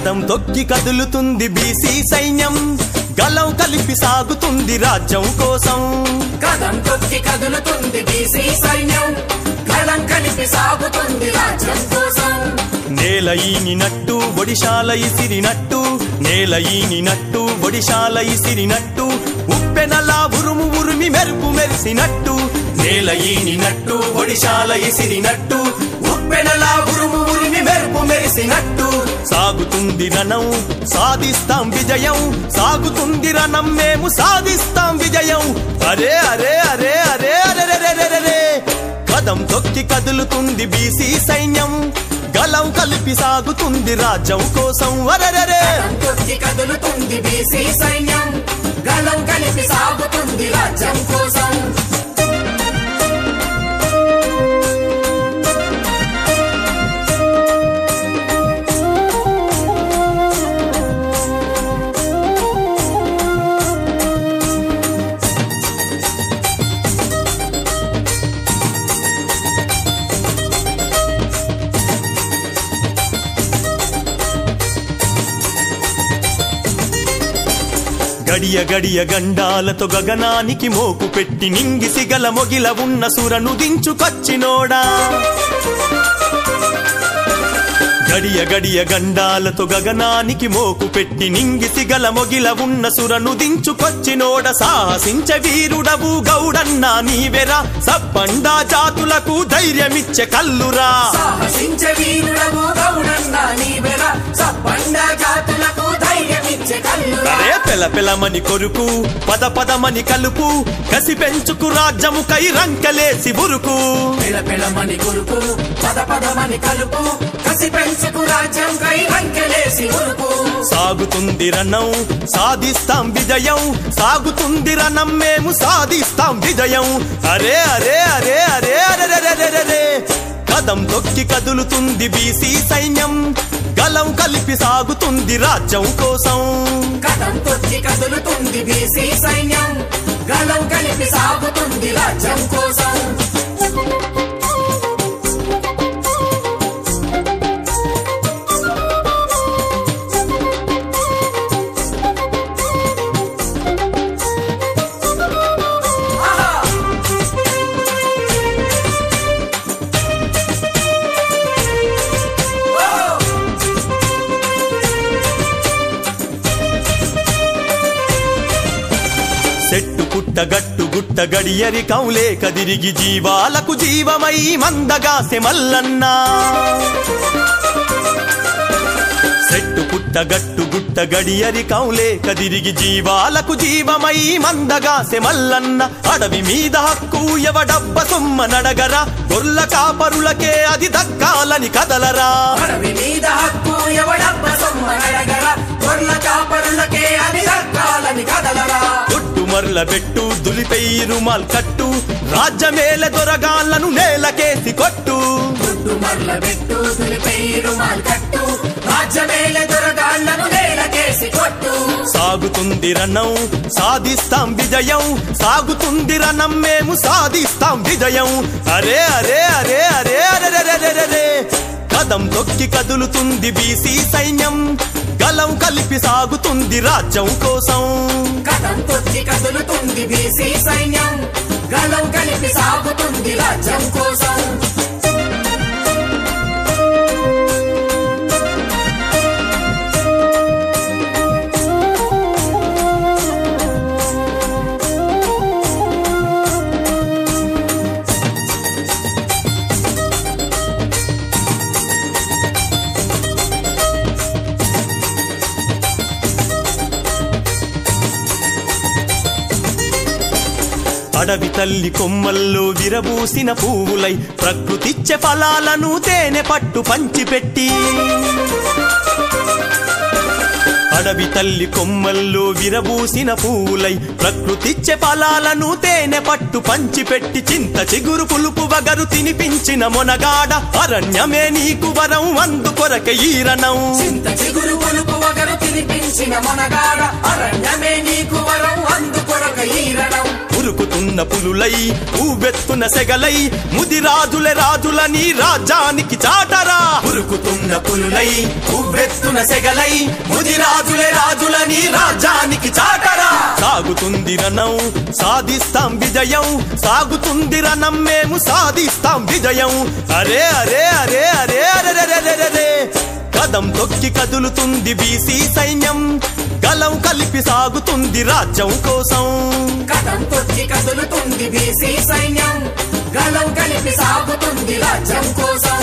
కదం తొక్కి కదులుతుంది బీసీ సైన్యం గలం కలిపి సాగుతుంది రాజ్యం కోసం కదం తొక్కి కదులుతుంది బీసీ సైన్యం గలం కలిపి సాగుతుంది రాజ్యం కోసం నేల ఈనినట్టు ఒడిశాల ఇసిరినట్టు నేల ఈనినట్టు ఒడిశాల ఇసిరినట్టు ఉప్పెనలా ఉరుము ఉరిమి మెరుపు మెరిసినట్టు నేల ఈనినట్టు ఒడిశాల ఇసిరినట్టు ఉప్పెనలా ఉరుము ఉరిమి మెరుపు మెరిసినట్టు సాగుతుంది రణం సాధిస్తాం విజయం సాగుతుంది రణం మేము సాధిస్తాం విజయం అరే అరే అరే అరే అరే కదం తొక్కి కదులుతుంది బీసీ సైన్యం గలం కలిపి సాగుతుంది రాజ్యం కోసం అరెరెరే తొక్కి కదులుతుంది బీసీ సైన్యం గలం కలిపి సాగుతుంది రాజ్యం కోసం గడియ గడియ గండాలతో గగనానికి మోకు పెట్టి నింగిసి గల మొగిల ఉన్న సురను దించుకొచ్చినోడా గడియ గడియ గండాలతో గగనానికి మోకు పెట్టి నింగిసి గల మొగిల ఉన్న సురను దించుకొచ్చినోడ సాహసించ వీరుడవు గౌడన్నా నీవెరా సబ్బండా జాతులకు ధైర్యమిచ్చే కల్లురా సాహసించ వీరుడవు గౌడన్నా నీవెరా సబ్బండా జాతులకు ధైర్యమిచ్చే కల్లురా పెల పెలమని కొరుకు పద పదమని కలుపు కసి పెంచుకు రాజ్యము కై రంకలేసి బురుకు పెల పెలమని కొరుకు పద పదమని కలుపు కసి పెంచుకు రాజ్యం కై రంకలేసి బురుకు సాగుతుంది రణం సాధిస్తాం విజయం సాగుతుంది రణం మేము సాధిస్తాం విజయం అరే అరే అరే అరే అరే కదం తొక్కి కదులుతుంది బీసీ సైన్యం గలం కలిపి సాగుతుంది రాజ్యం కోసం కదం తొక్కి కదులుతుంది బీసీ సైన్యం గలం కలిపి సాగుతుంది రాజ్యం కోసం గట్టు గుట్ట గడియరి కౌలే కదిరిగి జీవాలకు జీవమై మందగాసె మల్లన్నా చెట్టు పుట్ట గట్టు గుట్ట గడియరి కౌలే కదిరిగి జీవాలకు జీవమై మందగాసె మల్లన్న అడవి మీద హక్కు ఎవడబ్బ సొమ్మ నడగరా గొర్ల కాపరులకే అది దక్కాలని కదలరా అడవి మీద హక్కు ఎవడబ్బ సొమ్మ నడగరా గొర్ల కాపరులకే అది దక్కాలని కదలరా మర్ల పెట్టు దులిపై రుమాల్ కట్టు రాజ్యమేల దొరగాళ్లను నేలకేసి కొట్టు మర్ల పెట్టు దులిపై రుమాల్ కట్టు రాజ్యమేల దొరగాళ్లను నేలకేసి కొట్టు సాగుతుంది రణం సాధిస్తాం విజయం సాగుతుంది రణం మేము సాధిస్తాం విజయం అరే అరే అరే అరే అరే కదం తొక్కి కదులుతుంది బీసీ సైన్యం గలం కలిపి సాగుతుంది రాజ్యం కోసం కదం తొక్కి కదులుతుంది బీసీ సైన్యం గలం కలిపి సాగుతుంది రాజ్యం కోసం అడవి తల్లి కొమ్మల్లో విరబూసిన పువ్వులై ప్రకృతిచ్చే ఫలాలను తేనె పట్టు పంచిపెట్టి అడవి తల్లి కొమ్మల్లో విరబూసిన పువ్వులై ప్రకృతిచ్చే ఫలాలను తేనె పట్టు పంచిపెట్టి చింత చిగురు పులుపు వగరు తినిపించిన మొనగాడ అరణ్యమే నీకు వరం అందుకొరక ఈరణం చింత చిగురు పులుపు వగరు తినిపించిన మొనగాడ అరణ్యమే నీకు వరం అందుకొరక ఈరణం ఉరుకుతున్న పులులై ఊవెత్తున సెగలై ముదిరాజులే రాజులని రాజ్యానికి చాటరా ఉరుకుతున్న పులులై ఊవెత్తున సెగలై ముదిరాజులే రాజులని రాజ్యానికి చాటరా సాగుతుంది రణం సాధిస్తాం విజయం సాగుతుంది రణం మేము సాధిస్తాం విజయం అరే అరే అరే అరే అరే కదం తొక్కి కదులుతుంది బీసీ సైన్యం గలం కలిపి సాగుతుంది రాజ్యం కోసం కదం తొక్కి కదులుతుంది బీసీ సైన్యం గలం కలిపి సాగుతుంది రాజ్యం కోసం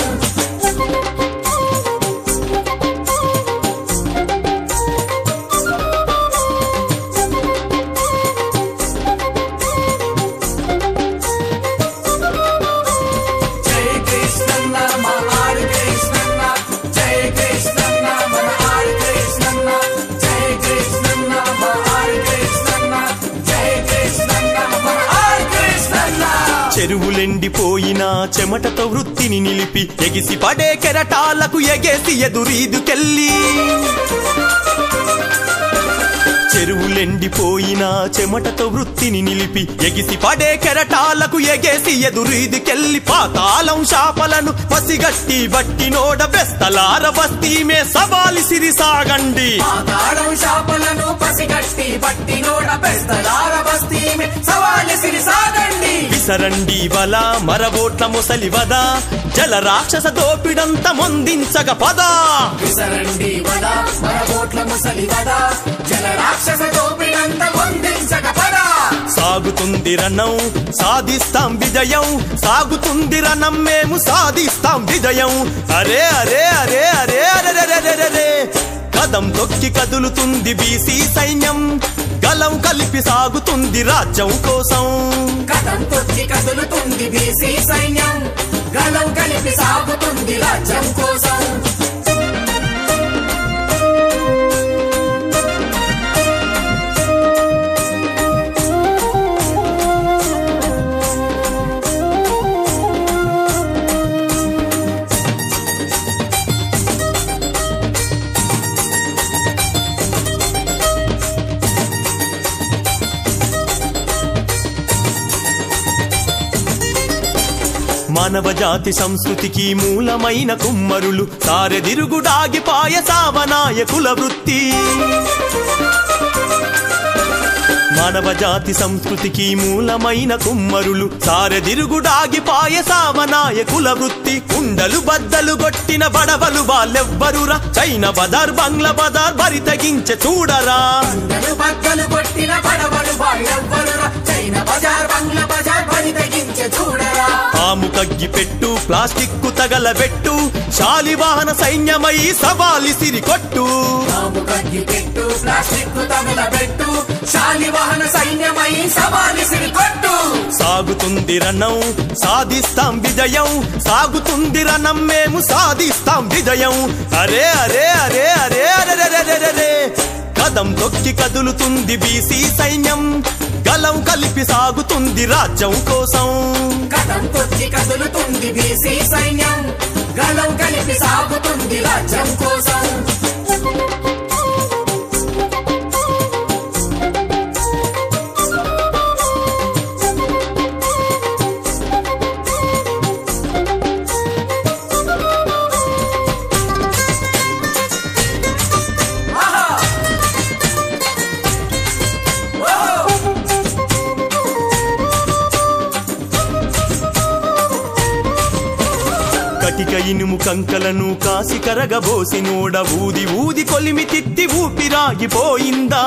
చెరువులెండిపోయిన చెమటతో వృత్తిని నిలిపి ఎగిసి పడే కెరటాలకు ఎగేసి ఎదురీదుకెళ్ళి చెరువులెండిపోయిన చెమటతో వృత్తిని నిలిపి ఎగిసి పడే కెరటాలకు ఎగేసి ఎదురీదుకెళ్ళి పాతాళం శాపలను పసిగట్టి బట్టి నోడ బెస్తలార బస్తీమే సవాలి సిరి సాగండి పాతాళం శాపలను పసిగట్టి బట్టి నోడ బెస్తలార బస్తీమే సవాలి సిరి సాగండి విసరండి వల మరబోట్ల ముసలి వద జల రాక్షస దోపిడంత మొందించగ పద విసరండి వల మరబోట్ల ముసలి వద జల రాక్షస దోపిడంత మొందించగ పద సాగుతుంది రణం సాధిస్తాం విజయం సాగుతుంది రణం మేము సాధిస్తాం విజయం అరే అరే అరే అరే అరే కదం తొక్కి కదులుతుంది బీసీ సైన్యం గలం కలిపి సాగుతుంది రాజ్యం కోసం కదం తొక్కి కదులుతుంది బీసీ సైన్యం గలం కలిపి సాగుతుంది రాజ్యం కోసం మానవ జాతి సంస్కృతికి మూలమైన కుమ్మరులు సారెదిరుగుడాగిపాయ సావనాయకుల వృత్తి మానవ జాతి సంస్కృతికి మూలమైన కుమ్మరులు సారెదిరుగుడాగిపాయ సావనాయకుల వృత్తి కుండలు బద్దలు గొట్టిన బడవలు వాళ్ళెవ్వరురా చైనా బజార్ బంగ్లా బజార్ బరి తెగించే చూడరా కుండలు బద్దలు గొట్టిన బడవలు వాళ్ళెవ్వరురా చైనా బజార్ బంగ్లా బజార్ బరి తెగించే చూడరా పాము కగ్గి పెట్టు ప్లాస్టిక్ కు తగలబెట్టు శాలివాహన సైన్యమై సవాలి సిరి కొట్టు పాము కగ్గి పెట్టు ప్లాస్టిక్ కు తగలబెట్టు శాలివాహన సైన్యమై సవాలి సిరి కొట్టు సాగుతుంది రణం సాధిస్తాం విజయం సాగుతుంది రణం మేము సాధిస్తాం విజయం అరే అరే అరే అరే అరే కదం తొక్కి కదులుతుంది బీసీ సైన్యం గలం కలిపి సాగుతుంది రాజ్యం కోసం కదం తొక్కి కదులుతుంది బీసీ సైన్యం గలం కలిపి సాగుతుంది రాజ్యం కోసం కటిక ఇనుము కంకలను కాసి కరగబోసి నోడ ఊది ఊది కొలిమి తిత్తి ఊపిరాగిపోయిందా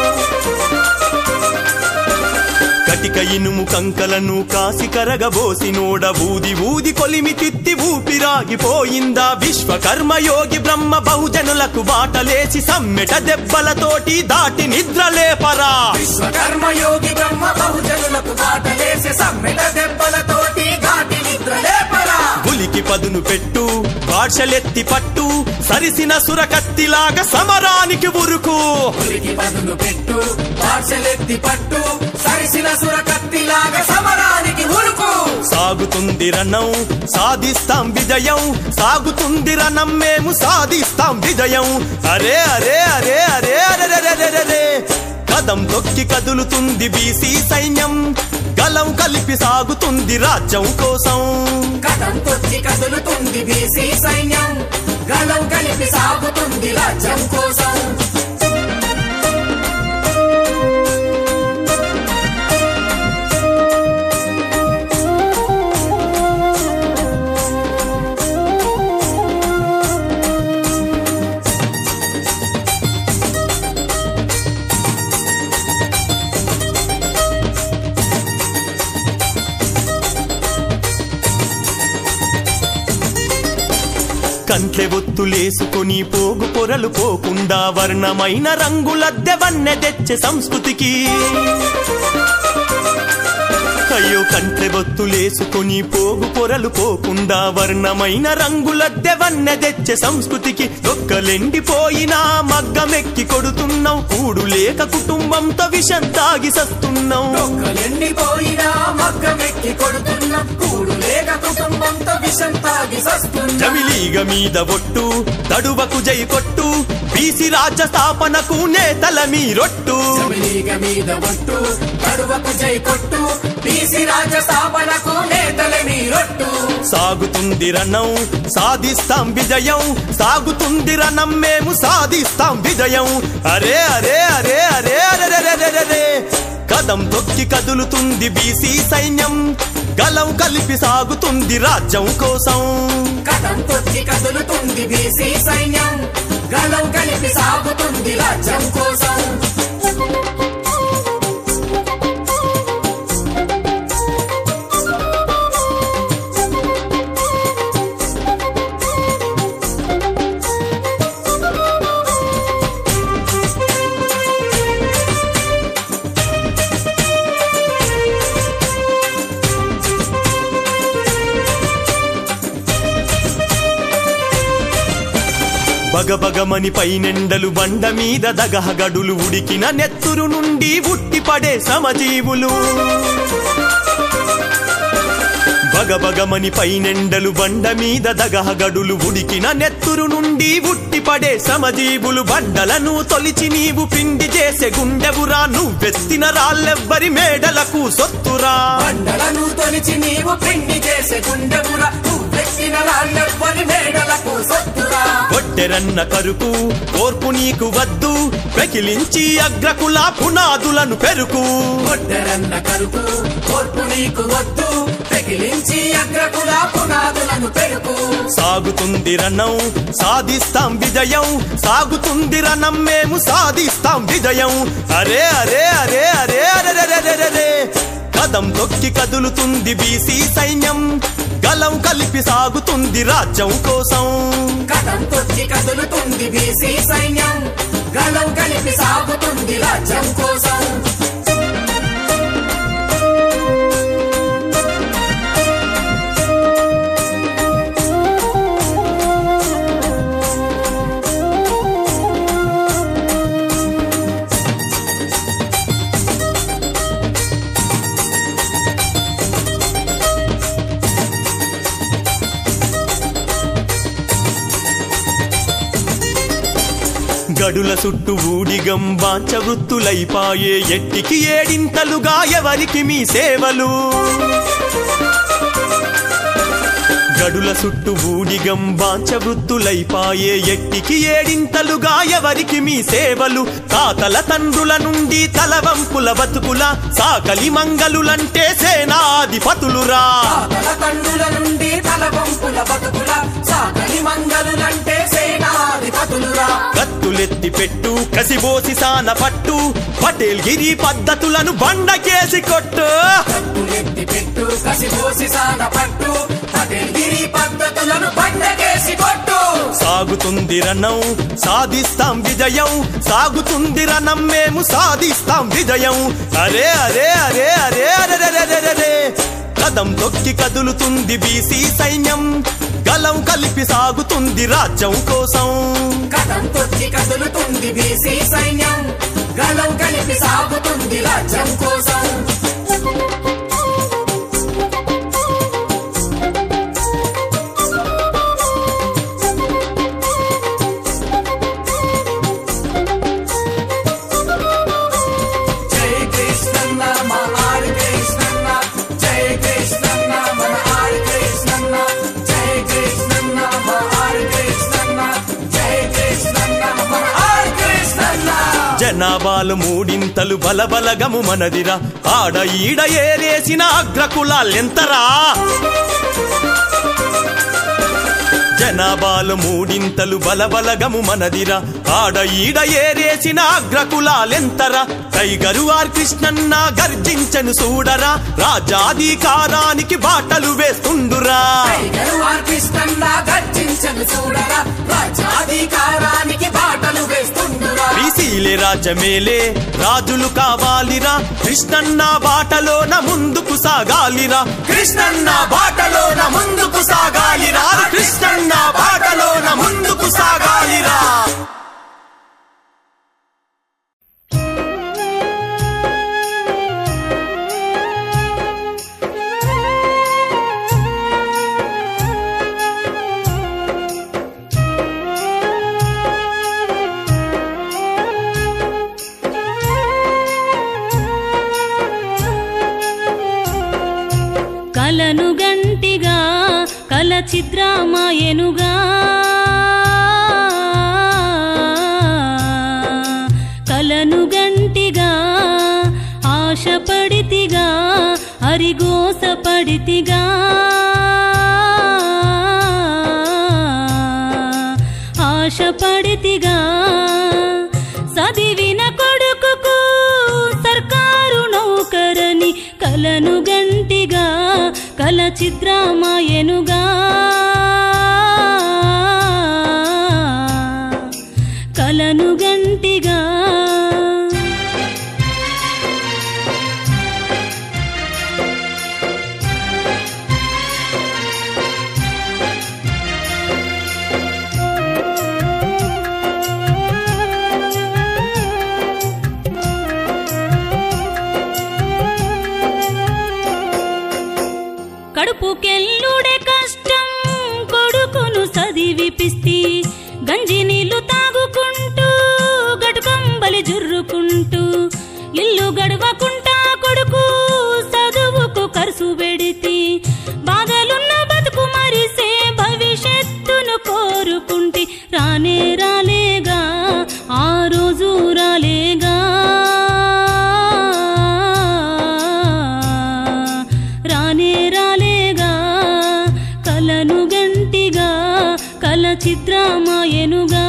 కటిక ఇనుము కంకలను కాసి కరగబోసి నోడ ఊది ఊది కొలిమి తిత్తి ఊపిరాగిపోయిందా విశ్వకర్మ యోగి బ్రహ్మ బహుజనులకు బాటలేసి సమ్మెట దెబ్బలతోటి దాటి నిద్రలేపరా విశ్వకర్మ యోగి బ్రహ్మ బహుజనులకు బాటలేసి సమ్మెట దెబ్బలతోటి దాటి నిద్రలేపరా ఉలికి పదును పెట్టు భాషలెత్తి పట్టు సరిసిన సురకత్తిలాగా సమరానికి ఉరుకు ఉలికి పదును పెట్టు భాషలెత్తి పట్టు సరిసిన సురకత్తిలాగా సమరానికి ఉరుకు సాగుతుంది రణం సాధిస్తాం విజయం సాగుతుంది రణం మేము సాధిస్తాం విజయం అరే అరే అరే అరే అరే కదం తొక్కి కదులుతుంది బీసీ సైన్యం గలం కలిపి సాగుతుంది రాజ్యం కోసం కదం తొక్కి కదులుతుంది బీసీ సైన్యం గలం కలిపి సాగుతుంది రాజ్యం కోసం కంట్లె ఒత్తులేసుకొని పోగు పొరలు పోకుండా వర్ణమైన రంగులద్దె వన్నె తెచ్చే సంస్కృతికి అయ్యో కంట్లె ఒత్తులేసుకొని పోగు పొరలు పోకుండా వర్ణమైన రంగులద్దె వన్నె తెచ్చే సంస్కృతికి ఒక్కలెండిపోయినా మగ్గమెక్కి కొడుతున్నాం కూడు లేక కుటుంబంతో విషం తాగి సస్తున్నాం ఒక్కలెండిపోయినా మగ్గమెక్కి కొడుతున్నాం కూడు లేక కుటుంబంతో విషం తాగి సస్తున్నాం జమిలీగ మీద ఒట్టు తడువకు జై కొట్టు బీసీ రాజ్య స్థాపనకు నేతల మీరొట్టు జమిలీగ మీద ఒట్టు తడువకు జై కొట్టు బీసీ రాజ్య స్థాపనకు నేతల మీరొట్టు సాగుతుంది రణం సాధిస్తాం విజయం సాగుతుంది రణం మేము సాధిస్తాం విజయం అరే అరే అరే అరే అరే కదం తొక్కి కదులుతుంది బీసీ సైన్యం గలం కలిపి సాగుతుంది రాజ్యం కోసం కదం తొక్కి కదులుతుంది బీసీ సైన్యం గలం కలిపి సాగుతుంది రాజ్యం కోసం బగబగమని పైనెండలు బండ మీద దగహగడులు ఉడికిన నెత్తురు నుండి ఉట్టిపడే సమజీవులు బగబగమని పైనెండలు బండ మీద దగహగడులు ఉడికిన నెత్తురు నుండి ఉట్టిపడే సమజీవులు బండలను తొలిచి నీవు పిండి చేసే గుండెవురా నువ్వెత్తిన రాళ్ళెవ్వరి మేడలకు సొత్తురా బండలను తొలిచి నీవు పిండి చేసే గుండెవురా నువ్వెత్తిన రాళ్ళెవ్వరి మేడలకు సొత్తురా కొట్టెరన్న కరుకు కోర్పు నీకు వద్దు పెకిలించి అగ్రకుల పునాదులను పెరుకు కొట్టెరన్న కరుకు కోర్పు నీకు వద్దు పెకిలించి అగ్రకుల పునాదులను పెరుకు సాగుతుంది రణం సాధిస్తాం విజయం సాగుతుంది రణం మేము సాధిస్తాం విజయం అరే అరే అరే అరే అరే కదం తొక్కి కదులుతుంది బీసీ సైన్యం గలం కలిపి సాగుతుంది రాజ్యం కోసం కదం తొక్కి కదులుతుంది బీసీ సైన్యం గలం కలిపి సాగుతుంది రాజ్యం కోసం గడుల చుట్టూ ఊడిగం వాంచ వృత్తులైపాయే ఎట్టికి ఏడింతలుగా ఎవరికి మీ సేవలు గడుల చుట్టూ ఊడిగం వాంచ వృత్తులైపాయే ఎట్టికి ఏడింతలుగా ఎవరికి మీ సేవలు తాతల తండ్రుల నుండి తలవంపుల బతుకుల సాకలి మంగలులంటే సేనాధిపతులురా తాతల తండ్రుల నుండి తలవంపుల బతుకుల సాకలి మంగలులంటే సేనాధిపతులురా కత్తులెత్తి పెట్టు కసిబోసి సాన పట్టు పటేల్ గిరి పద్ధతులను బండకేసి కొట్టు కత్తులెత్తి పెట్టు కసిబోసి సాన పట్టు పటేల్ గిరి పద్ధతులను బండకేసి కొట్టు సాగుతుంది రణం సాధిస్తాం విజయం సాగుతుంది రణం మేము సాధిస్తాం విజయం అరే అరే అరే అరే అరే కదం తొక్కి కదులుతుంది బీసీ సైన్యం గలం కలిపి సాగుతుంది రాజ్యం కోసం కదం తొక్కి కదులుతుంది బీసీ సైన్యం గలం కలిపి సాగుతుంది రాజ్యం కోసం జనాభాలు మూడింతలు బలబలగము మనదిరా ఆడ ఈడ ఏరేసిన అగ్రకులాలెంతరా జనాభాలు మూడింతలు బలబలగము మనదిరా ఆడ ఈడ ఏరేసిన అగ్రకులాలెంతరా టైగరు ఆర్ కృష్ణన్న గర్జించను చూడరా రాజాధికారానికి బాటలు వేస్తుండురా టైగరు ఆర్ కృష్ణన్న గర్జించను చూడరా రాజాధికారానికి బాటలు వేస్తుండురా బీసీలే రాజ్యమేలే రాజులు కావాలిరా కృష్ణన్న బాటలోన ముందుకు సాగాలిరా కృష్ణన్న బాటలోన ముందుకు సాగాలిరా కృష్ణన్న బాటలోన ముందుకు సాగాలిరా కలను గంటిగా కల చిత్రమాయెనుగా కలను గంటిగా ఆశపడితిగా అరిగోసపడితిగా ఆశపడితిగా చదివిన కొడుకుకు సర్కారు నౌకరని కలను గంటిగా కల చిత్రమాయెనుగా కలను గంటిగా కడుపుకెల్లుడే కష్టం కొడుకును చదివిపిస్తి గంజి నీళ్లు తాగుకుంటూ గటుకంబలి జుర్రుకుంటూ ఇల్లు గడవకుంటా కొడుకు చదువుకు ఖర్చు పెడితి బాధలున్న బతుకు మరిసే భవిష్యత్తును కోరుకుంటి రానే రాలేగా ఆ రోజు రాలేగా రానే రాలేగా కలను గంటిగా కల చిత్రమాయెనుగా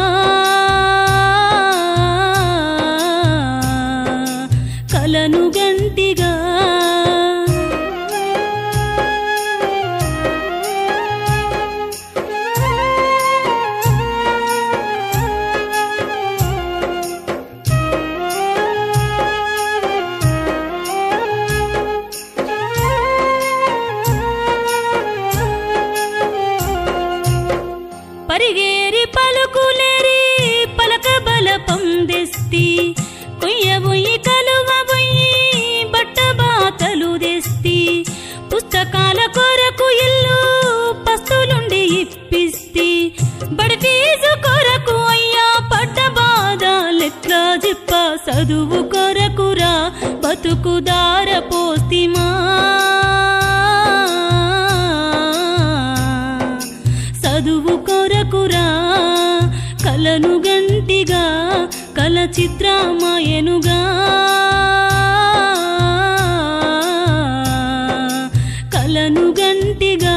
కలను గంటిగా పరిగేరి పలుకులేరి పలక బల పొందెస్తి కొయ్యబోయి కలువబోయి బట్ట బాతలు తెస్తి పుస్తకాల కొరకు ఇల్లు పస్తులుండి ఇప్పిస్తి బడి ఫీజు కొరకు అయ్యా పడ్డ బాధలెట్లా చెప్ప చదువు కొరకురా బతుకు దార పోస్తిమా చదువు కొరకురా కలను గంటిగా కల చిత్రమాయెనుగా కలను గంటిగా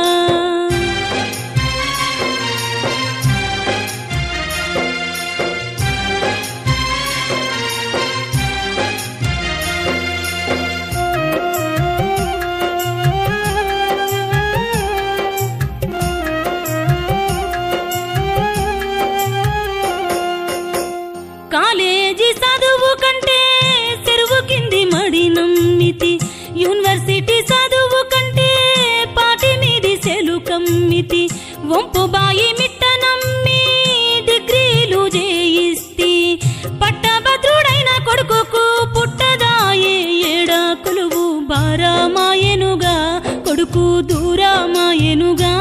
కాలేజీ చదువు కంటే చెరువు కింది మడి నమ్మితి యూనివర్సిటీ చదువు కంటే పాటి మీది సెలు కమ్మితి వంపు బాయి మిట్ట నమ్మి డిగ్రీలు చేయిస్తి పట్టభద్రుడైన కొడుకుకు పుట్టదాయే ఏడా కొలువు బారామాయెనుగా కొడుకు దూరామాయెనుగా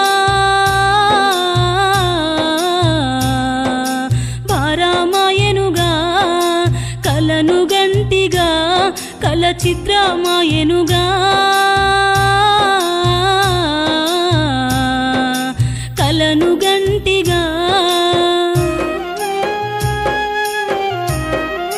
బారామాయెనుగా కలను గంటిగా కల చిత్రమాయెనుగా కలను గంటిగా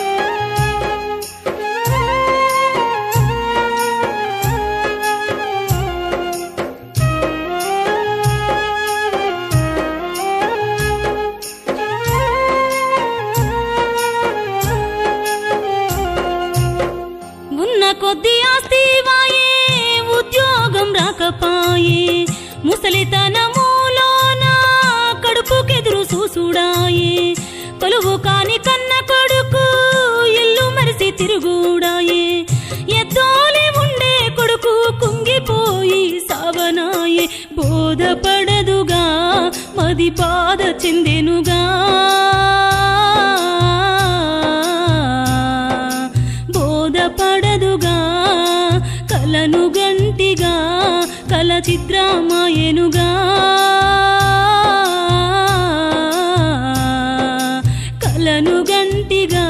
ముసలితనములోన కడుపుకెదురు చూసుడాయే కొలువు కాని కన్న కొడుకు ఇల్లు మరిసి తిరుగుడాయే ఎద్దోలి ఉండే కొడుకు కుంగిపోయి సావనాయే బోధపడదుగా మది బాధ చెందెనుగా బోధపడదుగా కలను గంటిగా కల చిత్రమాయెనుగా కలను గంటిగా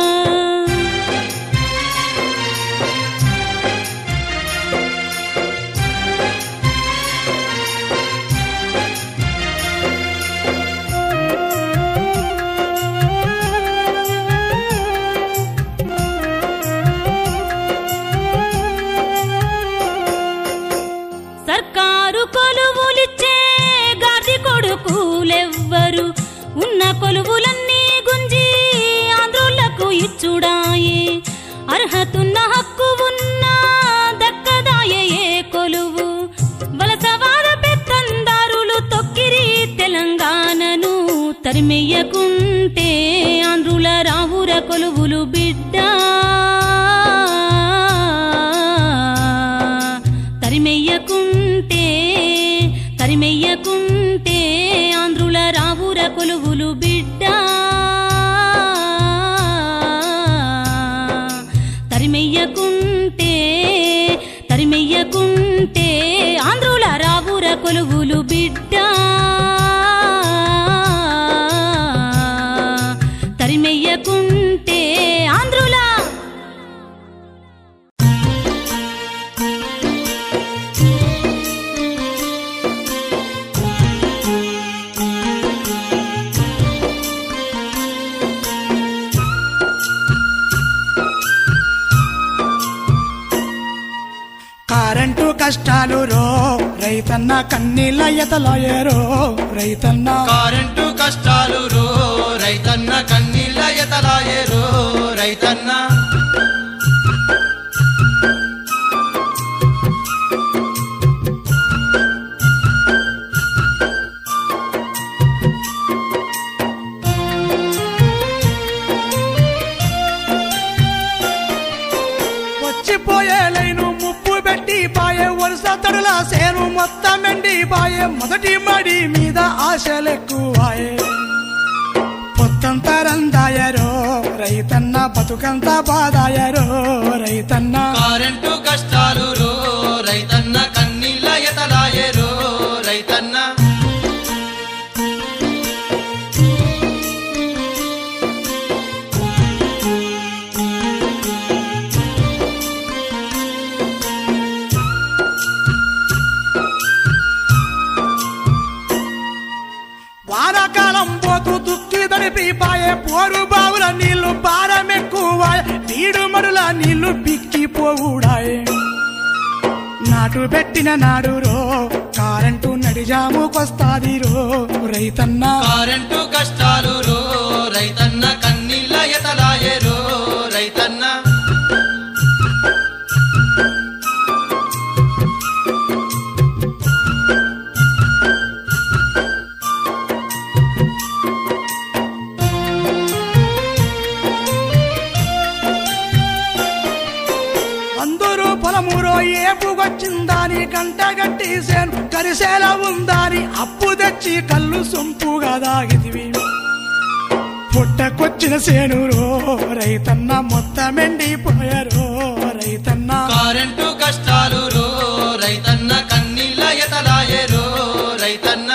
సర్కారు కొలువులిచ్చే గాది కొడుకులెవ్వరు ఉన్న కొలువులన్నీ గుంజి ఆంధ్రులకు ఇచ్చుడాయే అర్హతున్న హక్కు ఉన్న దక్కదాయే ఏ కొలువు వలసవాద పెత్తందారులు తొక్కిరి తెలంగాణను తరిమెయ్యకుంటే ఆంధ్రుల రావుర కొలువులు బిడ్డ తరిమెయ్యకుంటే ఆంధ్రుల రావుర కొలువులు బిడ్డ తరిమెయ్యకుంటే ఆంధ్రుల రావుర కొలువులు బిడ్డ తరిమెయ్యకుంటే ఆంధ్రుల కరెంటు కష్టాలు రో రైతన్న కన్నీళ్ళ ఎతలాయరో రైతన్న కరెంటు కష్టాలు రో రైతన్న కన్నీళ్ళ ఎతలాయరో రైతన్న వచ్చిపోయే లైను ముప్పు పెట్టి పాయే వరుస తడుల సేను మొత్తం ఎండి పాయే మొదటి మడి మీద ఆశలెక్కువాయే పొత్తంతా రందాయరో రైతన్న బతుకంత బాదాయరో రైతన్న కరెంటు కష్టాలు రో రైతన్న కన్నీళ్ళ ఎతలాయరో రైతన్న వానాకాలం పోతూ దుక్కి దడిపి పాయే పోరు బావుల నీళ్లు భారమెక్కువాయే నీడు మడుల నీళ్లు బిక్కిపోవుడాయే నాటు పెట్టిన నాడు రో కరెంటు నడిజాముకొస్తాది రో రైతన్న కరెంటు కష్టాలు రో రైతన్న కన్నీళ్ళ ఎతలాయరో రైతన్న అందరూ పొలమురో ఏపుగొచ్చిందాని గంటగట్టి సేను కరిసేలా ఉందాని అప్పు తెచ్చి కళ్ళు సొంపుగా దాగితివి పుట్టకొచ్చిన సేనురో రైతన్న మొత్తమెండిపోయారో రైతన్న కరెంటు కష్టాలు రో రైతన్న కన్నీళ్ళ ఎతలాయరో రైతన్న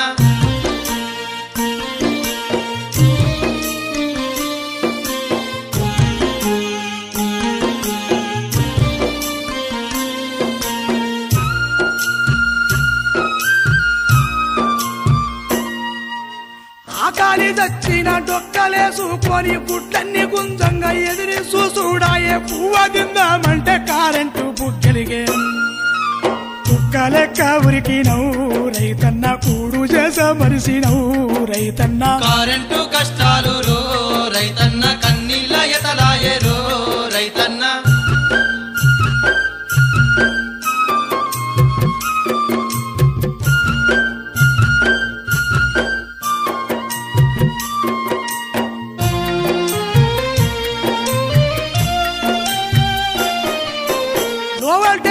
ఆకాలి దచ్చిన డొక్కలేసుకొని గుడ్లన్నీ గుంజంగా ఎదిరి చూసుడాయే పువ్వ తిందామంటే కరెంటు బుగ్గలిగే కుక్కలెక్క ఉరికినవు రైతన్న కూడు చేస మరిసినవు రైతన్న కరెంటు కష్టాలు రో రైతన్న కన్నీళ్ళ ఎతలాయరో రైతన్న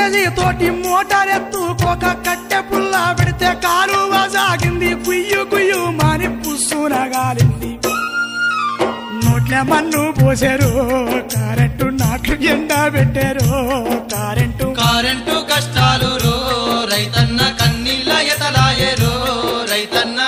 జేసి తోటి మోటార్ ఎత్తుకోక కట్టె పుల్ల పెడితే కాలువ సాగింది గుయ్యు గుయ్యు మాని పుస్సునగాలింది నోట్ల మన్ను పోసారు కరెంటు నాట్లు ఎండ పెట్టారు కరెంటు కష్టాలు రో రైతన్న కన్నీళ్ళ ఎతలాయరో రైతన్న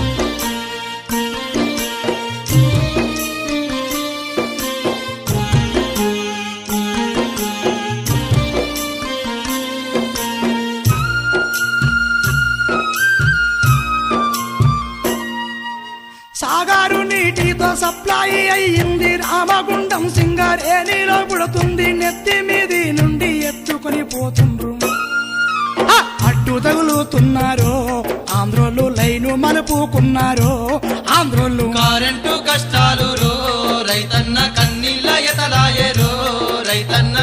సాగారు నీటితో సప్లై అయ్యింది రామగుండం సింగరేణిలో పుడుతుంది నెత్తి మీది నుండి ఎత్తుకొని పోతుండ్రు అడ్డు తగులుతున్నారు ఆంధ్రోలు లైను మలుపుకున్నారు ఆంధ్రోలు కరెంటు కష్టాలు రో రైతన్న కన్నీళ్ళ ఎతలాయరో రైతన్న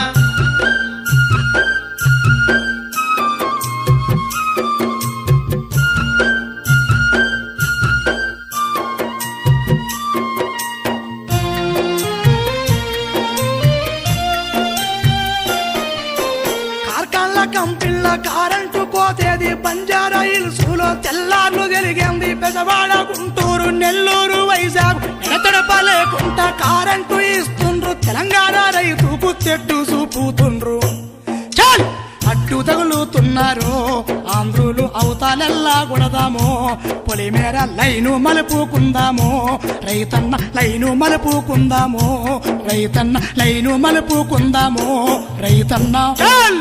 కంపిల్ల కరెంటు కోతేది బంజారా హిల్స్లో తెల్లార్లు జరిగింది పెదవాడ గుంటూరు నెల్లూరు వైజాగ్ ఎడతడపలేకుంట కరెంటు ఇస్తుండ్రు తెలంగాణ రైతుకు తెట్టు చూపుతుండ్రు చాల్ అడ్డు తగులుతున్నారు ఆంధ్రులు అవతాలెల్లా కొడదామో పొలిమేర లైను మలుపుకుందామో రైతన్న లైను మలుపుకుందామో రైతన్న లైను మలుపుకుందామో రైతన్న చాల్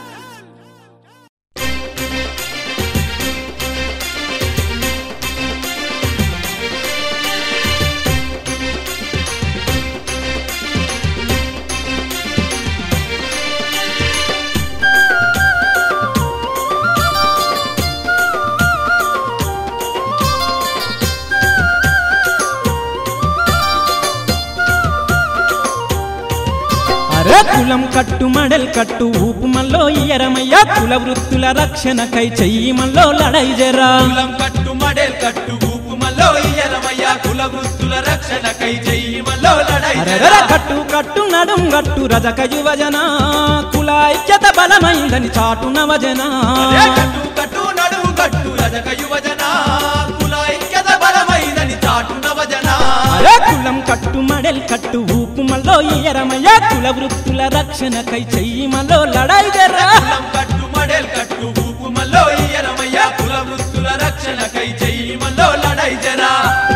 కులం కట్టు మడల్ కట్టు ఊపు మల్లో ఇయరమయ్య కుల వృత్తుల రక్షణకై చెయ్యి మల్లో లడై జరా కులం కట్టు మడల్ కట్టు ఊపు మల్లో ఇయరమయ్య కుల వృత్తుల రక్షణకై చెయ్యి మల్లో లడై జరా కట్టు కట్టు నడుం గట్టు రజక యువజన కుల ఐక్యత బలమైందని చాటు నవజన కట్టు కట్టు నడుం గట్టు రజక యువజన కుల ఐక్యత బలమైందని చాటు నవజన కులం కట్టు మడల్ కట్టు ఊపు మల్లో ఇయరమయ్య కుల వృత్తుల రక్షణకై చెయ్యి మల్లో లడై జరా కులం కట్టు మడల్ కట్టు ఊపు మల్లో ఇయరమయ్య కుల వృత్తుల రక్షణకై చెయ్యి మల్లో లడై జరా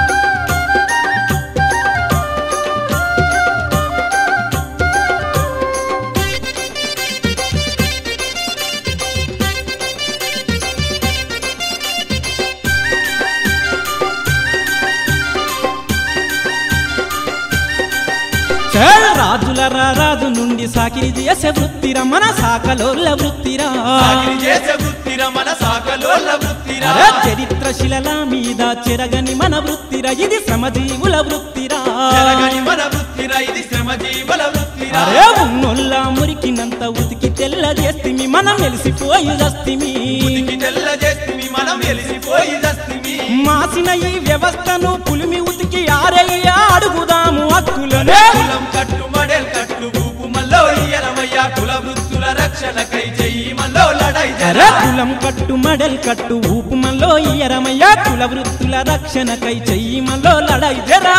రాజుల రాజు నుండి సాకిరి చేసే వృత్తిరా మన సాకలోళ్ళ వృత్తిరా మన సాకలోళ్ళ వృత్తిరా చరిత్ర శిలల మీద చెరగని మన వృత్తిరా ఇది శ్రమజీవుల వృత్తిరా చెరగని మన వృత్తిరా ఇది శ్రమజీవుల వృత్తిరా ఉన్నోళ్ళ మురికినంత ఉతికి తెల్ల చేస్తిమి మనం వెలిసిపోయి దస్తిమి ఉతికి తెల్ల చేస్తిమి మనం వెలిసిపోయి దస్తిమి మాసిన ఈ వ్యవస్థను పులిమి ఉతికి ఆరయ్య అడుగుదాము హక్కులనే కులం కట్టు మడల్ కట్టు ఊపు మల్లో ఇయరమయ్య కుల వృత్తుల రక్షణకై చెయ్యి మల్లో లడై జరా కులం కట్టు మడల్ కట్టు ఊపు మల్లో ఇయరమయ్య కుల వృత్తుల రక్షణకై చెయ్యి మల్లో లడై జరా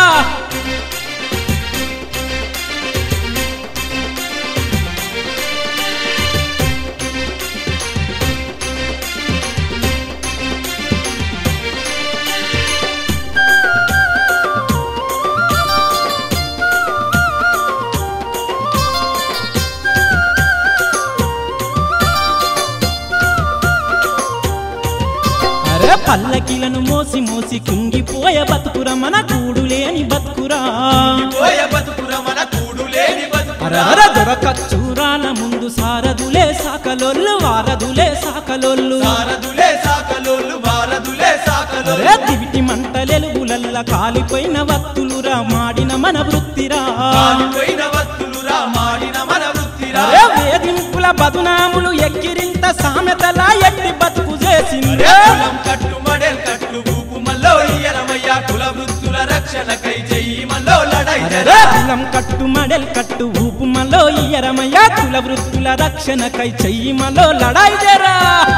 పల్లకిలను మోసి మోసి కుంగిపోయే బతుకురా మన కూడు లేని బతుకురా దొరకచ్చూరాల ముందు సారదులే సాకలోళ్ళు వారదులే సాకలోళ్ళు దివిటి మంటలెలుగులల్ల కాలిపోయిన వత్తులురా మాడిన మన వృత్తిరా వేధింపుల బదునాములు ఎక్కిరింత సామెతల ఎట్టి బతుకు చేసింది కట్టు మడల్ కట్టు ఊపు మల్లో ఇయరమయ్య కుల వృత్తుల రక్షణకై చెయ్యి మల్లో లడై జరా కులం కట్టు మడల్ కట్టు ఊపు మల్లో ఇయరమయ్య కుల వృత్తుల రక్షణకై చెయ్యిమలో లడాయి జరా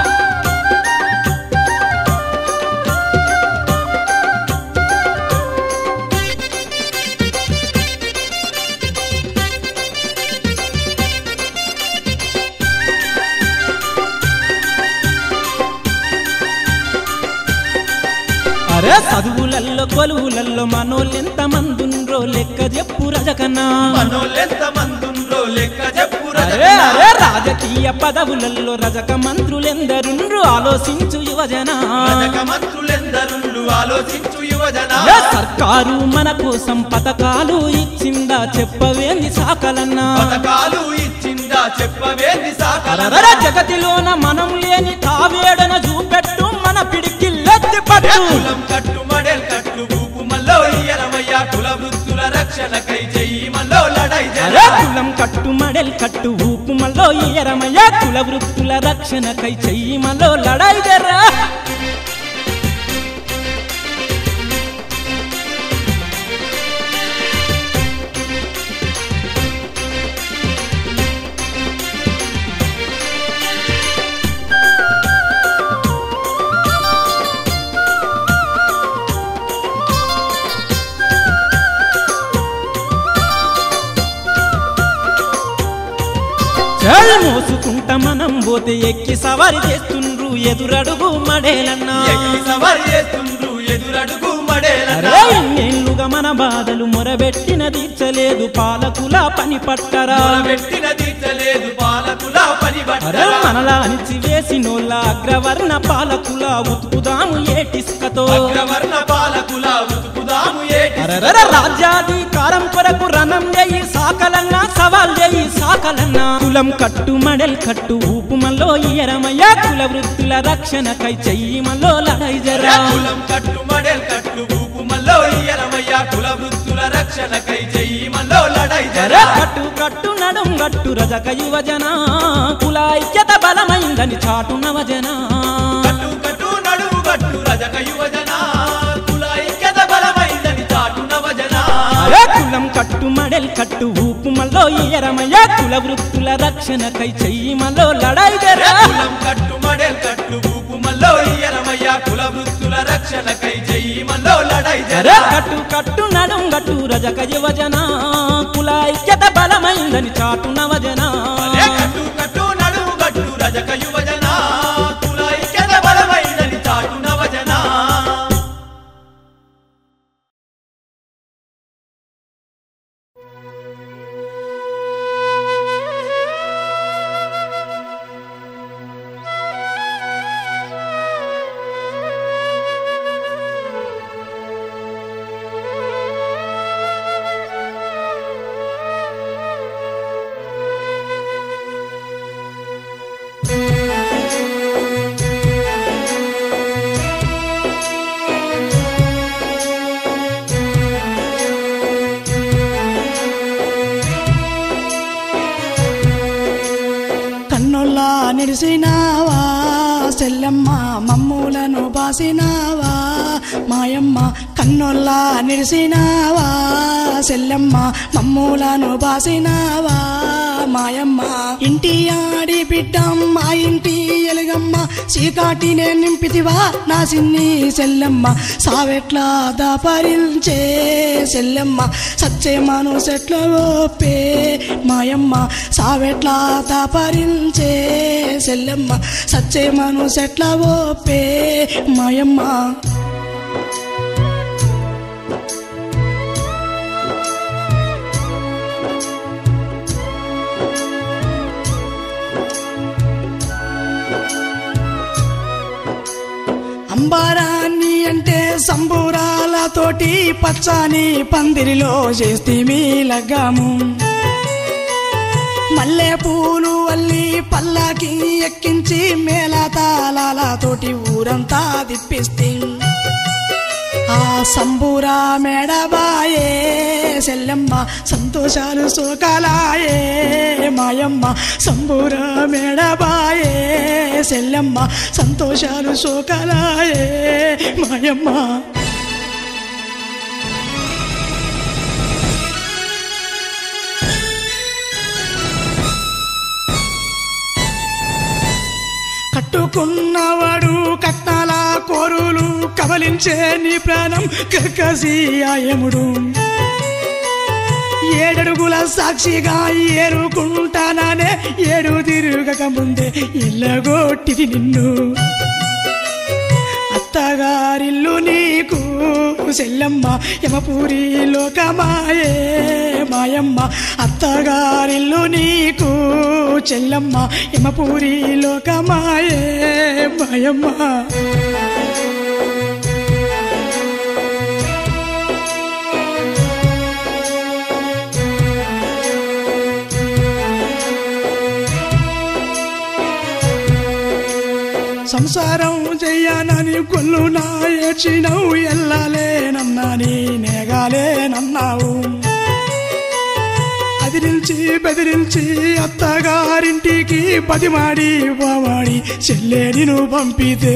అరే చదువులల్లో కొలువులల్లో మనోళ్ళెంత మందుండ్రో లెక్క చెప్పు రజకన్నా మనోళ్ళెంత మందుండ్రో లెక్క చెప్పు అరే అరే రాజకీయ పదవులలో రజక మంత్రులెందరుండ్రు ఆలోచించు యువజన రజక మంత్రులెందరుండ్రు ఆలోచించు యువజన సర్కారు మన కోసం పథకాలు ఇచ్చిందా చెప్పవేంది సాకలన్నా పథకాలు ఇచ్చిందా చెప్పవేంది సాకలన్నా జగతిలోన మనం లేని తావేడన చూపెట్టు మన పిడికిల్లెత్తి పట్టు కులం కట్టు మడెల్ కట్టు ఊపు మల్లో ఇయ్యరమయ్య కుల వృత్తుల రక్షణకై చెయ్యిమల్లో లడాయి జరా కులం కట్టు మడెల్ కట్టు ఊపు మల్లో ఇయ్యరమయ్య కుల వృత్తుల రక్షణకై చెయ్యిమల్లో లడాయి జరా మోసుకుంటా మనం పోతే ఎక్కి సవారి చేస్తుండ్రు ఎదురడుగు మడేలన్నా ఎక్కి సవారి చేస్తుండ్రు ఎదురడుగు మడేలన్నా ఇన్నేళ్లుగా మన బాధలు మొరబెట్టిన తీర్చలేదు పాలకుల పని పట్టరా మొరబెట్టిన తీర్చలేదు పాలకుల పని పట్టరా మనలా అణిచి వేసినోళ్ళ అగ్రవర్ణ పాలకుల ఉతుకుదాము ఏటిస్కతో అగ్రవర్ణ పాలకుల ఉతుకుదాము ఏటిస్కతో రాజ్యాధికారం కొరకు రణం చేయి సాకలన్నా సవాల్ చేయి సాకలన్నా కులం కట్టు మడెల్ కట్టు ఊపు మల్లో ఇయరమయ్య కుల వృత్తుల రక్షణకై చెయ్యిమల్లో లడాయి జరా కులం కట్టు మడెల్ కట్టు ఊపు మల్లో ఇయరమయ్య కుల వృత్తుల రక్షణకై చెయ్యిమల్లో లడాయి జరా కట్టు కట్టు నడుం గట్టు రజక యువజన కుల ఐక్యత బలమైందని చాటు నవజన కట్టు కట్టు నడుము గట్టు రజక యువజన కుల ఐక్యత బలమైందని చాటు నవజన కులం కట్టు మడెల్ కట్టు ఊపు మల్లో ఇయరమయ్య కుల వృత్తుల రక్షణకై చెయ్యిమల్లో లడాయి జరా కులం కట్టు మడెల్ కట్టు ఊపు మల్లో ఇయరమయ్య కుల వృత్తుల రక్షణకై చెయ్యిమల్లో లడాయి జరా కట్టు కట్టు నడుం గట్టు రజక యువజన కుల ఐక్యత బలమైందని చాటు నవజన కట్టు కట్టు నడుము గట్టు రజక యువజన కుల ఐక్యత బలమైందని చాటు నవజన కన్నుల్లా నిడిసినావా సెల్లమ్మ మమ్ములను బాసినావా మాయమ్మ కన్నుల్లా నిడిసినావా సెల్లమ్మ మమ్ములను బాసినావా మాయమ్మ ఇంటి ఆడి బిడ్డమ్మ ఇంటి ఎలుగమ్మ చీకాటినే నింపితివా నా సిన్ని సెల్లమ్మ సావెట్లా దాపరించే సెల్లమ్మ సచ్చే మనసెట్ల ఓపే మాయమ్మ సావెట్లా దాపరించే సెల్లమ్మ సచ్చే మనసెట్ల ఓపే మాయమ్మ అంబారాన్ని అంటే సంబూరాలతోటి పచ్చాని పందిరిలో చేస్తేమి లగ్గాము మల్లె పూలు అల్లి పల్లాకి ఎక్కించి మేళతాళాలతోటి ఊరంతా తిప్పిస్తే ఆ సంబూరా మేడబాయే సెల్లమ్మ సంతోషాలు సోకాలాయే మాయమ్మ సంబూరా మేడబాయే సెల్లమ్మ సంతోషాలు సోకాలాయే మాయమ్మ కట్టుకున్నవాడు కట్నాల కోరులు కబలించే నీ ప్రాణం కకసియాయముడు 7 అడుగుల సాక్షిగా ఏరుకుంటాననే 7 తిరగక ముందే ఇల్లగొట్టిది నిన్ను అత్తగారిల్లు నీకు చెల్లెమ్మ యమపూరి లోకమాయే మాయమ్మ అత్తగారిల్లు నీకు చెల్లెమ్మ యమపూరి లోకమాయే మాయమ్మ సంసారం చెయ్యానని కొల్లు నా ఏడ్చినవు ఎల్లాలేనన్నాని నేగాలేనన్నావు అదిరించి బెదిరించి అత్తగారింటికి బతిమాడి బావాడి చెల్లె నిన్ను పంపితే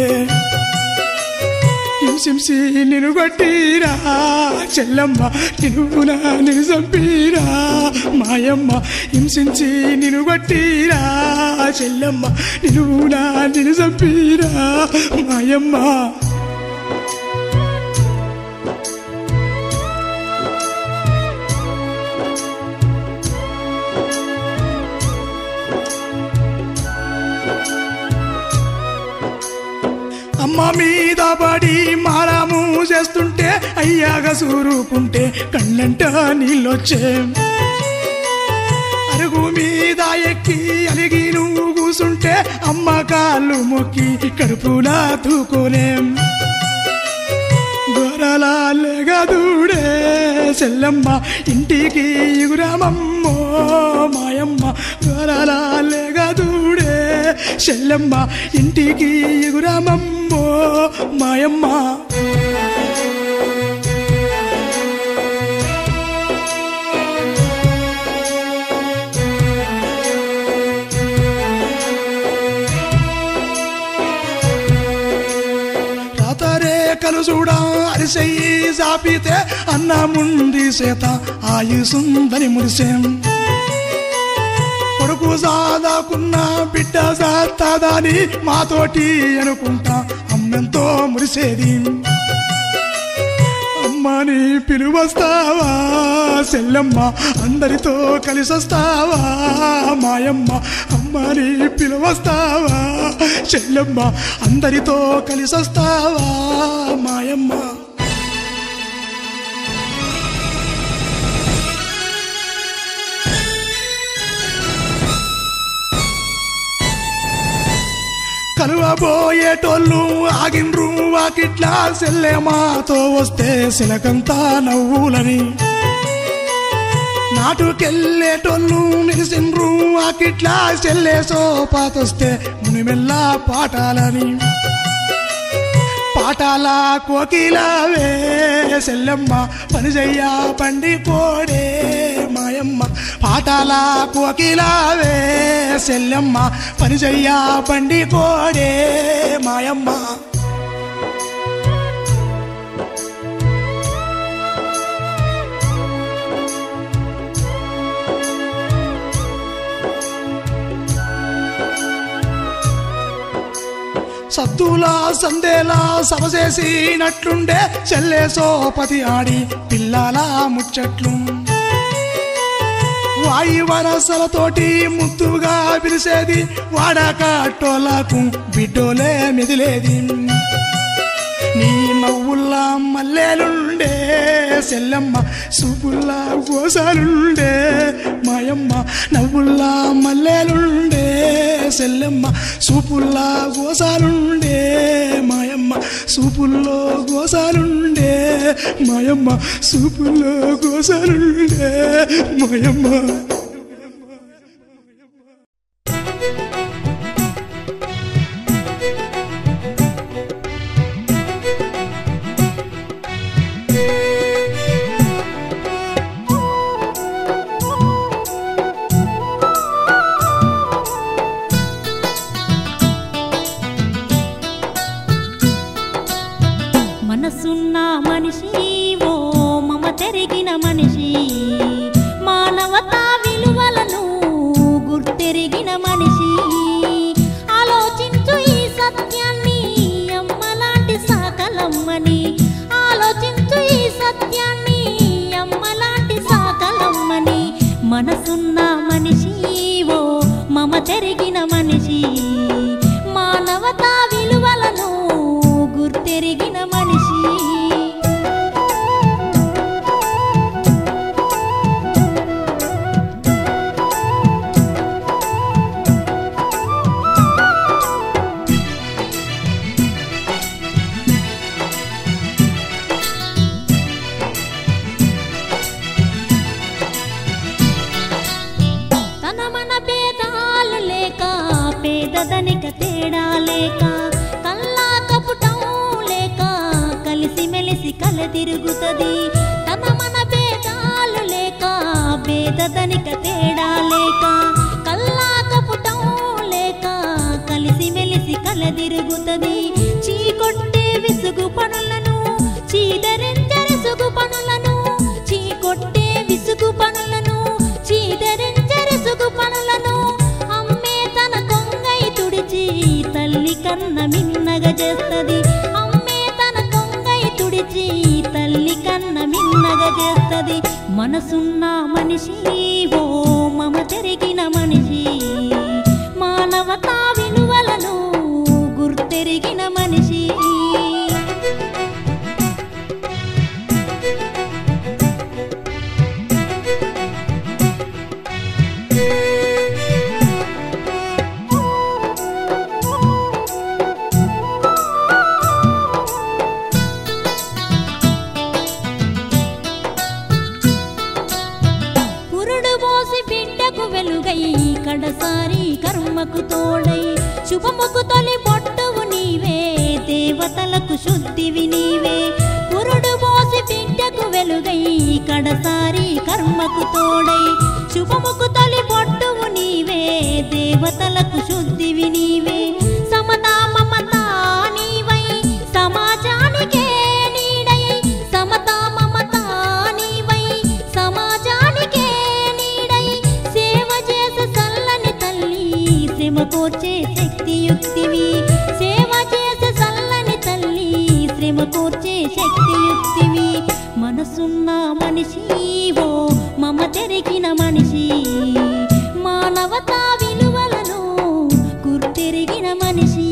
హింసింసి నిన్ను కొట్టిరా చెల్లమ్మ నిన్ను చంపిరా మాయమ్మ హింసించి నిన్ను కొట్టిరా చెల్లమ్మ నిన్ను చంపిరా మాయమ్మ అమ్మ మీద పడి మారాము చేస్తుంటే అయ్యాగా సూరుకుంటే కళ్ళంట నీళ్ళొచ్చే అరుగు మీద ఎక్కి అలిగి నువ్వు కూసుంటే అమ్మ కాళ్ళు మొక్కి కడుపులా తూకోలేం గొర్రెలాగదూడే చెల్లమ్మ ఇంటికి ఎగురామమ్మో మాయమ్మ గొర్రెలాగదూడే చెల్లమ్మ ఇంటికి ఎగురామమ్మో మాయమ్మ చూడా అరిసెయ్యి సాపితే అన్న ముంది చేత ఆయుసుందని మురిసేం కొడుకు సాదాకున్న బిడ్డ సాదాని మాతోటి అనుకుంటా అమ్మెంతో మురిసేది అమ్మని పిలువస్తావా చెల్లమ్మ అందరితో కలిసొస్తావా మాయమ్మ అమ్మని పిలువస్తావా చెల్లమ్మ అందరితో కలిసొస్తావా మాయమ్మ కలువబోయేటోళ్ళు ఆగిండ్రు వాకిట్లా సెల్లె మాతో వస్తే సిలకంతా నవ్వులని నాటుకెళ్ళేటోళ్ళు నిలిసిండ్రు వాకిట్లా సెల్లె సోపాతొస్తే మునిమెల్లా పాటాలని పాటాల కోకిలవే సెల్లమ్మ పని చెయ్య పండి కోడే మాయమ్మ పాటాల కోకిలవే సెల్లమ్మ పని చెయ్య పండి కోడే మాయమ్మ సద్దులా సందేలా సభ చేసినట్లుండే చెల్లె సోపతి ఆడి పిల్లల ముచ్చట్లు వాయి వరసలతోటి ముద్దుగా పిలిచేది వాడకట్టోలకు బిడ్డోలే మెదిలేది నీ నవ్వుల్లా మల్లెలుండే చెల్లమ్మ సూపుల్లా గోసాలుండే మాయమ్మ నవ్వుల్లా మల్లెలుండే చెల్లమ్మ సూపుల్లా గోసాలుండే మాయమ్మ సూపుల్లో గోసాలుండే మాయమ్మ సూపుల్లో గోసాలుండే మాయమ్మ మనసున్న మనిషి ఓ మమ తెరిగిన మనిషి మానవతా విలువలను గుర్తెరిగిన మనిషి ఆలోచించు ఈ గుర్తెరిగిన మనిషి. పేదదనిక తేడా లేక కల్లా కపుటం లేక కలిసి మెలిసి కలదిరుగుతది. తన మన భేదాలు లేక పేదదనిక తేడా లేక కల్లా కపుటం లేక కలిసి మెలిసి కలదిరుగుతది. చీకొట్టే విసుగు పనులను చీదరించరిసుగు పనులను చీకొట్టే విసుగు పనులను చీదరించరిసుగు పనులను తల్లి కన్న మిన్నగ చేస్తది. అమ్మే తన కొంగై తుడిచి తల్లి కన్న మిన్నగ చేస్తది. మనసున్న మనిషి ఓ మమతెరిగిన మనిషి, మానవతా విలువలను గుర్తెరిగిన మనిషి. కడసారి కర్మకు తోడై శుభముకు తొలి పొట్టువు నీవే, దేవతలకు శుద్ధివి నీవే. పురుడు పోసి బిడ్డకు వెలుగై కడసారి కర్మకు తోడై శుభముకు తొలి పొట్టువు నీవే, దేవతలకు శుద్ధివి నీవే. సమతా మమతా నీవై సమాజానికే నీడై, సమతా మమతా నీవై సమాజానికే నీడై, సేవ చేసే సల్లని తల్లి శ్రమ కోర్చే శక్తియుక్తివి. సేవ చేసే సల్లని తల్లి శ్రమ కోర్చే శక్తియుక్తివి. మనసున్న మనిషి ఓ మమతెరిగిన మనిషి, మానవతా విలువలను గుర్తెరిగిన మనిషి.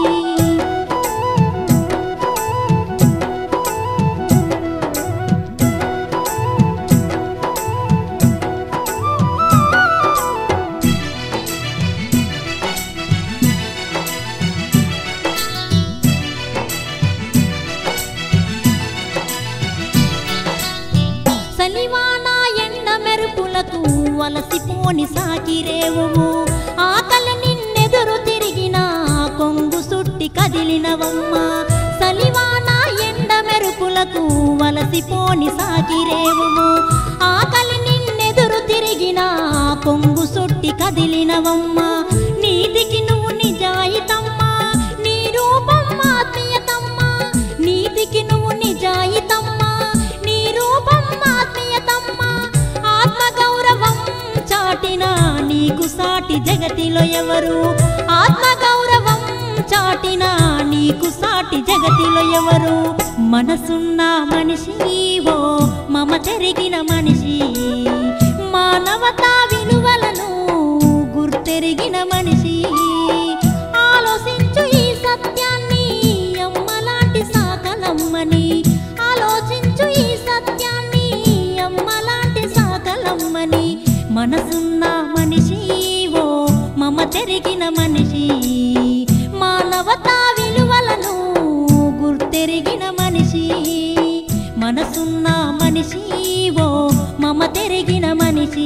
సలివానా ఎండ మెరుపులకు వలసిపోని సాకిరేవు, ఆకలి నిన్నెదురు తిరిగిన కొంగు సుట్టి కదిలినవమ్మ. సలివానా ఎండ మెరుపులకు వలసిపోని సాకిరేవు, ఆకలి నిన్నెదురు తిరిగిన కొంగు సుట్టి కదిలినవమ్మ. నీతికి నువ్వు నిజాయితమ్మా, నీ రూపం ఆత్మీయతమ్మా. నీతికి నువ్వు నిజాయితమ్మా, నీ రూపం ఆత్మీయతమ్మా. ఆత్మగౌరవం చాటిన నీకు సాటి జగతిలో ఎవరు, ఆత్మగౌరవం చాటిన నీకు సాటి జగతిలో ఎవరు. మనసున్న మనిషి ఓ మమతెరిగిన మనిషి, మానవతా విలువలను గుర్తెరిగిన మనిషి. ఆలోచించు ఈ సత్యాన్ని అమ్మలాంటి సాకలమ్మని, ఆలోచించు ఈ సత్యాన్ని అమ్మలాంటి సాకలమ్మని. మనసున్న మనిషి ఓ మమతెరిగిన మనిషి, మానవతా విలువలను గుర్తెరిగిన మనిషి. మనసున్న మనిషి ఓ మమతెరిగిన మనిషి,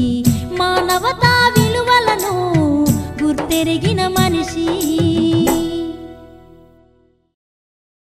మానవతా విలువలను గుర్తెరిగిన మనిషి.